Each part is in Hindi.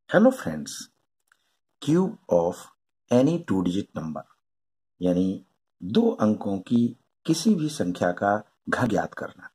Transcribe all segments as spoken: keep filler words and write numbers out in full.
Hello friends, cube of any two digit number यानी दो अंकों की किसी भी संख्या का घन ज्ञात करना।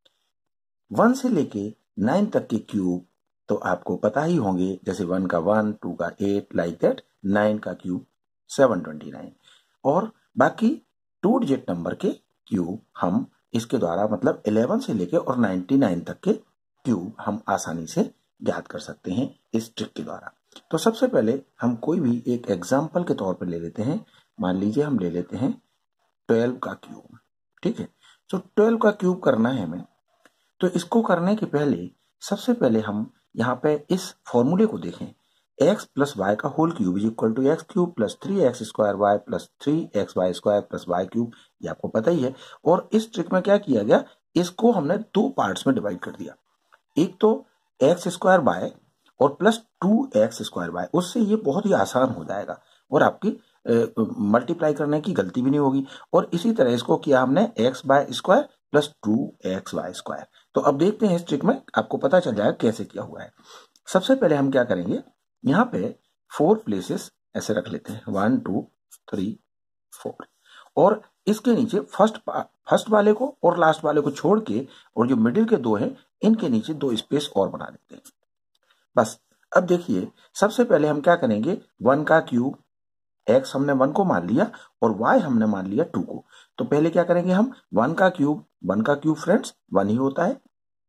वन से लेके नाइन तक के क्यूब तो आपको पता ही होंगे, जैसे वन का वन, टू का एट, लाइक दैट। नाइन का क्यूब सेवन ट्वेंटी नाइन, और बाकी टू डिजिट नंबर के क्यूब हम इसके द्वारा मतलब इलेवन से लेके और नाइन्टी नाइन तक के क्यूब हम आसानी से ज्ञात कर सकते हैं इस ट्रिक के द्वारा। तो सबसे पहले हम कोई भी एक एग्जाम्पल के तौर पर ले लेते हैं। मान लीजिए हम ले लेते हैं ट्वेल्व का क्यूब। ठीक है, तो ट्वेल्व का क्यूब करना है हमें। तो इसको करने के पहले सबसे पहले हम यहाँ पे इस फॉर्मूले को देखें। एक्स प्लस वाई का whole cube is equal to x cube plus three x square y plus three x y square plus y cube, ये आपको पता ही है। और इस ट्रिक में क्या किया गया, इसको हमने दो पार्ट्स में डिवाइड कर दिया। एक तो एक्स स्क्वायर वाई और plus two x square y, उससे ये बहुत ही आसान हो जाएगा और आपकी मल्टीप्लाई करने की गलती भी नहीं होगी। और इसी तरह इसको किया हमने x by square plus two x y square. तो अब देखते हैं इस ट्रिक में आपको पता चल जाएगा कैसे किया हुआ है। सबसे पहले हम क्या करेंगे, यहाँ पे फोर प्लेसेस ऐसे रख लेते हैं, वन टू थ्री फोर, और इसके नीचे फर्स्ट फर्स्ट वाले को और लास्ट वाले को छोड़ के और जो मिडिल के दो हैं इनके नीचे दो स्पेस और बना देते हैं बस। अब देखिए सबसे पहले हम क्या करेंगे, वन का क्यूब, एक्स हमने वन को मान लिया और वाई हमने मान लिया टू को। तो पहले क्या करेंगे हम, वन का क्यूब, वन का क्यूब फ्रेंड्स वन ही होता है।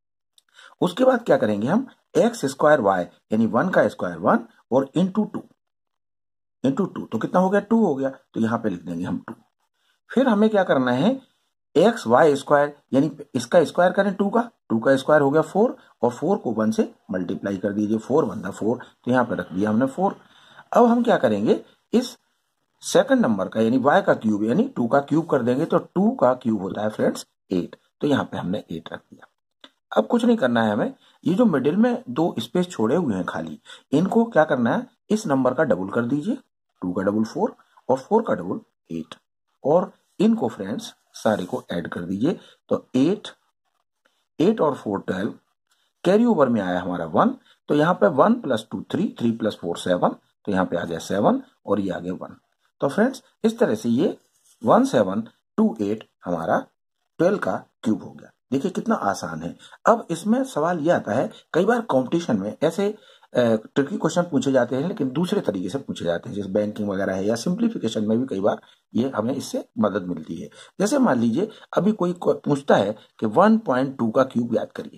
उसके बाद क्या करेंगे हम, एक्स स्क्वायर वाई यानी वन का स्क्वायर वन और इंटू टू, इंटू टू तो कितना हो गया, टू हो गया। तो यहां पे लिख देंगे हम टू। फिर हमें क्या करना है, एक्स वाई स्क्वायर यानी इसका स्क्वायर करें टू का, टू का स्क्वायर हो गया फोर और फोर को वन से मल्टीप्लाई कर दीजिए, फोर वन था फोर, तो यहां पर रख दिया हमने फोर। अब हम क्या करेंगे, इस सेकंड नंबर का यानी y का क्यूब यानी टू का क्यूब कर देंगे, तो टू का क्यूब होता है फ्रेंड्स एट, तो यहाँ पे हमने एट रख दिया। अब कुछ नहीं करना है हमें, ये जो मिडिल में दो स्पेस छोड़े हुए हैं खाली, इनको क्या करना है, इस नंबर का डबल कर दीजिए, टू का डबल फोर और फोर का डबल एट, और इनको फ्रेंड्स सारे को ऐड कर दीजिए। तो एट एट और फोर ट्वेल्व, कैरी ओवर में आया हमारा वन, तो यहाँ पे one plus two three, three plus four seven, तो यहाँ पे आ गया सेवन और ये आ गया वन। तो फ्रेंड्स इस तरह से ये वन सेवन टू एट हमारा ट्वेल्व का क्यूब हो गया। देखिए कितना आसान है। अब इसमें सवाल ये आता है, कई बार कंपटीशन में ऐसे ट्रिकी क्वेश्चन पूछे जाते हैं लेकिन दूसरे तरीके से पूछे जाते हैं, जैसे बैंकिंग वगैरह है या सिंप्लीफिकेशन में भी कई बार ये हमें इससे मदद मिलती है। जैसे मान लीजिए अभी कोई पूछता है कि वन पॉइंट टू का क्यूब ज्ञात करिए।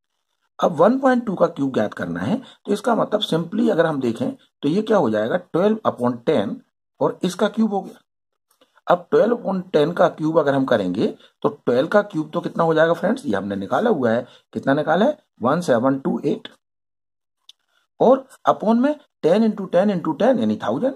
अब वन पॉइंट टू का क्यूब ज्ञात करना है, तो इसका मतलब सिंपली अगर हम देखें तो ये क्या हो जाएगा, ट्वेल्व अपॉन टेन और इसका क्यूब हो गया। अब ट्वेल्व अपॉन टेन का क्यूब अगर हम करेंगे तो ट्वेल्व का क्यूब तो कितना हो जाएगा फ्रेंड्स, ये हमने निकाला हुआ है, कितना निकाला है, वन सेवन टू एट, और अपॉन में ten into ten into ten यानी थाउजेंड।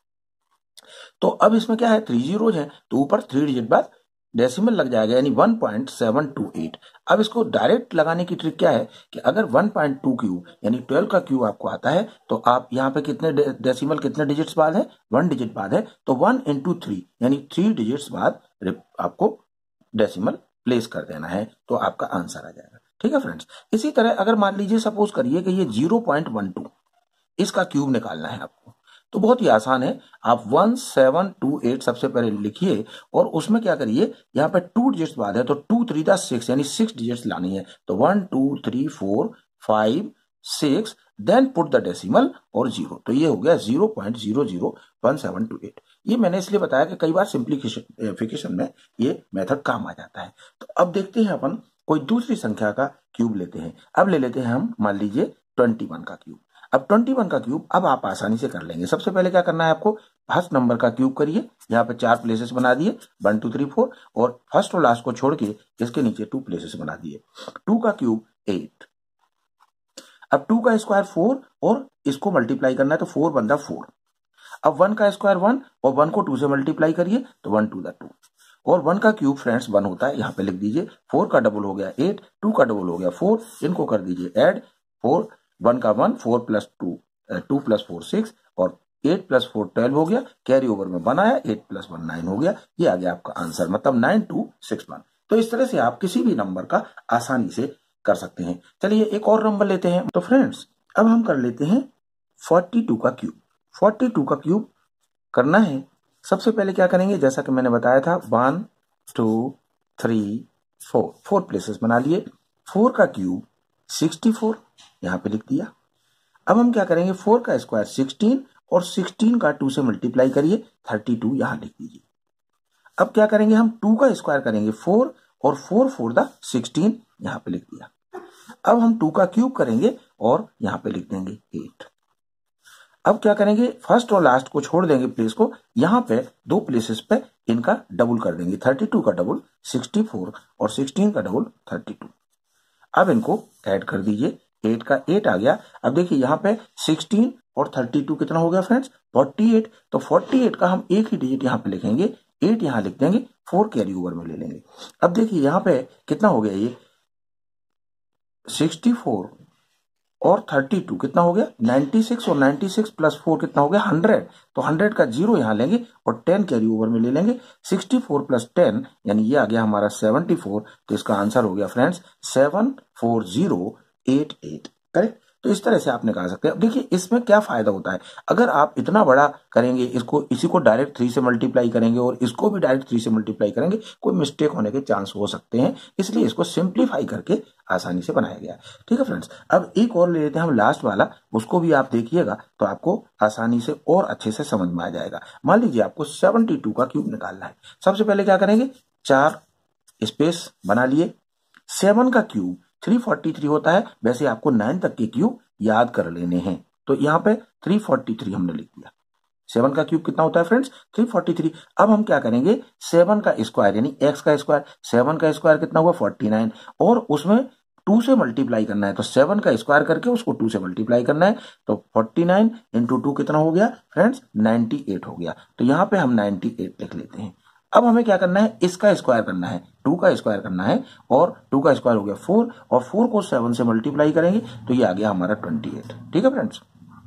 तो अब इसमें क्या है, थ्री जीरोज है, तो ऊपर थ्री डिजिट बाद डेसिमल लग जाएगा यानी one point seven two eight. अब इसको डायरेक्ट लगाने की ट्रिक क्या है कि अगर वन पॉइंट टू क्यूब यानी ट्वेल्व का क्यूब आपको आता है, तो आप यहाँ पे कितने डेसिमल कितने डिजिट्स बाद है, वन डिजिट बाद है, तो वन इंटू थ्री यानी थ्री डिजिट्स बाद आपको डेसिमल प्लेस कर देना है, तो आपका आंसर आ जाएगा। ठीक है फ्रेंड्स, इसी तरह अगर मान लीजिए सपोज करिए कि ये जीरो पॉइंट वन टू, इसका क्यूब निकालना है आपको, तो बहुत ही आसान है। आप वन सेवन टू एट सबसे पहले लिखिए और उसमें क्या करिए, यहाँ पे टू डिजिट्स बाद है तो टू थ्री दा सिक्स यानी सिक्स डिजिट्स लानी है, तो one two three four five six, then put the decimal और जीरो, तो ये हो गया zero point zero zero one seven two eight. ये मैंने इसलिए बताया कि कई बार सिंप्लीफिकेशन में ये मेथड काम आ जाता है। तो अब देखते हैं अपन कोई दूसरी संख्या का क्यूब लेते हैं। अब ले लेते हैं हम मान लीजिए ट्वेंटी वन का क्यूब। अब ट्वेंटी वन का क्यूब अब आप आसानी से कर लेंगे। सबसे पहले क्या करना है आपको, फर्स्ट नंबर का क्यूब करिए, यहाँ पे चार प्लेसेस बना दिए, वन टू थ्री फोर, और फर्स्ट और लास्ट को छोड़ के इसके नीचे टू प्लेसेस बना दिए। टू का क्यूब एट, अब टू का स्क्वायर फोर और इसको मल्टीप्लाई करना है, तो फोर बनता फोर। अब वन का स्क्वायर वन और वन को टू से मल्टीप्लाई करिए, तो वन टू द टू, और वन का क्यूब फ्रेंड्स वन होता है, यहाँ पे लिख दीजिए। फोर का डबल हो गया एट, टू का डबल हो गया फोर, इनको कर दीजिए ऐड, फोर वन का one, four plus two, two plus four six, और एट प्लस फोर ट्वेल्व हो गया, कैरी ओवर में वन आया, एट प्लस वन नाइन हो गया, ये आ गया आपका आंसर, मतलब नाइन टू सिक्स वन। तो इस तरह से आप किसी भी नंबर का आसानी से कर सकते हैं। चलिए एक और नंबर लेते हैं। तो फ्रेंड्स अब हम कर लेते हैं फोर्टी टू का क्यूब। फोर्टी टू का क्यूब करना है, सबसे पहले क्या करेंगे, जैसा कि मैंने बताया था, one two three four, four places बना लिए। फोर का क्यूब सिक्सटी फोर, यहां पे लिख दिया। अब हम क्या करेंगे, फोर का स्क्वायर सिक्सटीन और सिक्सटीन का टू से मल्टीप्लाई करिए, थर्टी टू यहां लिख दीजिए। अब क्या करेंगे, हम टू का स्क्वायर करेंगे फोर और फोर फोर द सिक्सटीन, यहां पे लिख दिया। अब हम टू का क्यूब करेंगे और यहां पे लिख देंगे एट। अब क्या करेंगे, फर्स्ट और लास्ट को छोड़ देंगे प्लेस को, यहां पे दो प्लेसेस पे इनका डबल कर देंगे, थर्टी टू का डबल सिक्सटी फोर और सिक्सटीन का डबल थर्टी टू। अब इनको ऐड कर दीजिए, एट का एट आ गया। अब देखिए यहां पे सिक्सटीन और थर्टी टू कितना हो गया फ्रेंड्स, फोर्टी एट। तो फोर्टी एट का हम एक ही डिजिट यहां पे लिखेंगे, एट यहां लिख देंगे, फोर कैरी ओवर में ले लेंगे। अब देखिए यहां पे कितना हो गया, ये सिक्सटी फोर और थर्टी टू कितना हो गया, नाइन्टी सिक्स, और नाइन्टी सिक्स प्लस फोर कितना हो गया, हंड्रेड। तो हंड्रेड का जीरो यहां लेंगे और टेन कैरी ओवर में ले लेंगे। सिक्सटी फोर प्लस टेन यानी ये आ गया हमारा सेवेंटी फोर। तो इसका आंसर हो गया friends seven four zero eight eight, correct. तो इस तरह से आप निकाल सकते हैं। अब देखिए इसमें क्या फायदा होता है, अगर आप इतना बड़ा करेंगे, इसको इसी को डायरेक्ट थ्री से मल्टीप्लाई करेंगे और इसको भी डायरेक्ट थ्री से मल्टीप्लाई करेंगे, कोई मिस्टेक होने के चांस हो सकते हैं, इसलिए इसको सिंप्लीफाई करके आसानी से बनाया गया है। ठीक है फ्रेंड्स, अब एक और ले लेते हैं हम लास्ट वाला, उसको भी आप देखिएगा तो आपको आसानी से और अच्छे से समझ में आ जाएगा। मान लीजिए आपको सेवेंटी टू का क्यूब निकालना है। सबसे पहले क्या करेंगे, चार स्पेस बना लिए। सेवन का क्यूब थ्री फोर्टी थ्री होता है, वैसे आपको नाइन तक के क्यूब याद कर लेने हैं। तो यहाँ पे थ्री फोर्टी थ्री हमने लिख दिया। सेवन का क्यूब कितना होता है फ्रेंड्स, थ्री फोर्टी थ्री। अब हम क्या करेंगे, सेवन का स्क्वायर यानी एक्स का स्क्वायर, सेवन का स्क्वायर कितना हुआ फोर्टी नाइन, और उसमें टू से मल्टीप्लाई करना है। तो सेवन का स्क्वायर करके उसको टू से मल्टीप्लाई करना है। तो फोर्टी नाइन इंटू टू कितना हो गया फ्रेंड्स, नाइन्टी एट हो गया। तो यहाँ पे हम नाइन्टी एट लिख लेते हैं। अब हमें क्या करना है, इसका स्क्वायर करना है, टू का स्क्वायर करना है, और टू का स्क्वायर हो गया फोर, और फोर को सेवन से मल्टीप्लाई करेंगे तो ये आ गया हमारा ट्वेंटी एट। ठीक है फ्रेंड्स,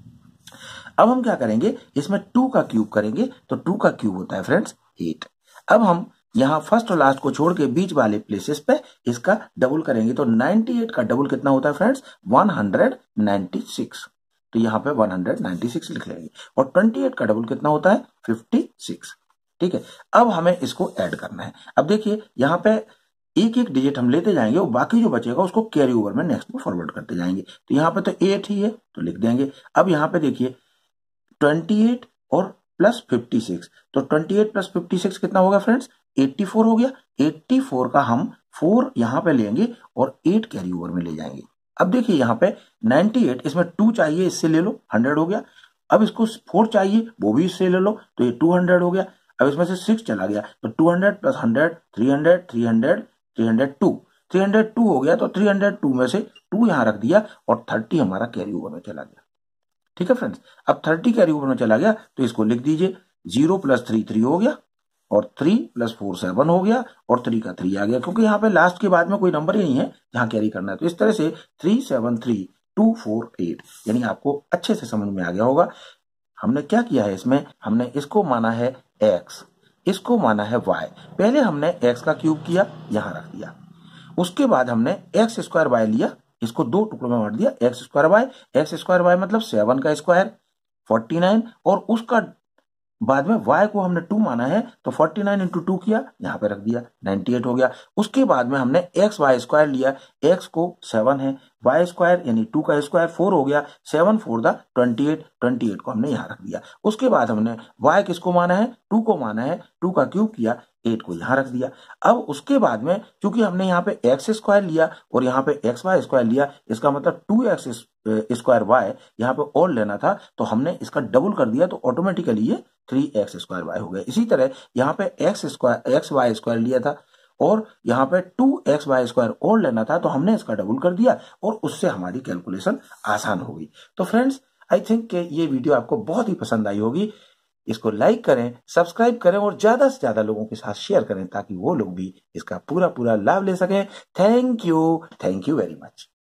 अब हम क्या करेंगे, इसमें टू का क्यूब करेंगे, तो टू का क्यूब होता है फ्रेंड्स एट। अब हम यहां फर्स्ट और लास्ट को छोड़ के बीच वाले प्लेसेस पे इसका डबल करेंगे, तो नाइन्टी एट का डबल कितना होता है friends, one hundred ninety six. तो यहाँ पे वन हंड्रेड नाइन्टी सिक्स लिख लेंगे, और ट्वेंटी एट का डबल कितना होता है, फिफ्टी सिक्स। ठीक है, अब हमें इसको ऐड करना है। अब देखिए यहाँ पे एक एक डिजिट हम लेते जाएंगे और बाकी जो बचेगा उसको कैरी ओवर में नेक्स्ट में फॉरवर्ड करते जाएंगे। तो यहाँ पे तो एट ही है तो लिख देंगे। अब यहाँ पे देखिए ट्वेंटी एट और प्लस फिफ्टी सिक्स, तो twenty eight plus fifty six कितना होगा फ्रेंड्स, एट्टी फोर हो गया। एट्टी फोर का हम फोर यहाँ पे लेंगे और एट कैरी ओवर में ले जाएंगे। अब देखिए यहाँ पे नाइन्टी एट, इसमें टू चाहिए, इससे ले लो, हंड्रेड हो गया। अब इसको फोर चाहिए, वो भी इससे ले लो, तो ये टू हंड्रेड हो गया। अब इसमें से सिक्स चला गया, तो two hundred plus hundred, three hundred, three hundred, three hundred two, three hundred two हो गया। तो थ्री हंड्रेड टू में से टू यहां रख दिया और थर्टी हमारा कैरी ओवर में चला गया। ठीक है फ्रेंड्स, अब थर्टी कैरी ओवर में चला गया तो इसको लिख दीजिए, जीरो प्लस थ्री थ्री हो गया, और थ्री प्लस फोर सेवन हो गया, और थ्री का थ्री आ गया, क्योंकि यहाँ पे लास्ट के बाद में कोई नंबर ही नहीं है जहां कैरी करना है। तो इस तरह से three seven three two four eight, यानी आपको अच्छे से समझ में आ गया होगा। हमने क्या किया है, इसमें हमने इसको माना है x, इसको माना है y। पहले हमने x का क्यूब किया, यहां रख दिया, उसके बाद हमने एक्स स्क्वायर वाई लिया, इसको दो टुकड़ों में बांट दिया, x square y. X square y मतलब सेवन का स्क्वायर फोर्टी नाइन, और उसका बाद में y को हमने टू माना है, तो फोर्टी नाइन इंटू टू किया, यहाँ पे रख दिया, नाइन्टी एट हो गया। उसके बाद में हमने एक्स वाई स्क्वायर लिया, x को सेवन है, y स्क्वायर यानी टू का स्क्वायर फोर हो गया, seven four the twenty eight, twenty eight को हमने यहाँ रख दिया। उसके बाद हमने y किसको माना है, टू को माना है, टू का क्यूब किया, एट को यहाँ रख दिया। अब उसके बाद में चूंकि हमने यहाँ पे एक्स स्क्वायर लिया और यहाँ पे एक्स वाई स्क्वायर लिया, इसका मतलब टू एक्स स्क्वायर वाई यहाँ पे और लेना था, तो हमने इसका डबल कर दिया, तो ऑटोमेटिकली ये थ्री एक्स स्क्वायर वाई हो गया। इसी तरह यहाँ पे x square x y square लिया था और यहाँ पे टू एक्स वाई स्क्वायर और लेना था, तो हमने इसका डबल कर दिया और उससे हमारी कैलकुलेशन आसान हो गई। तो फ्रेंड्स, आई थिंक ये वीडियो आपको बहुत ही पसंद आई होगी। इसको लाइक करें, सब्सक्राइब करें और ज्यादा से ज्यादा लोगों के साथ शेयर करें, ताकि वो लोग भी इसका पूरा पूरा लाभ ले सकें। Thank you, thank you very much.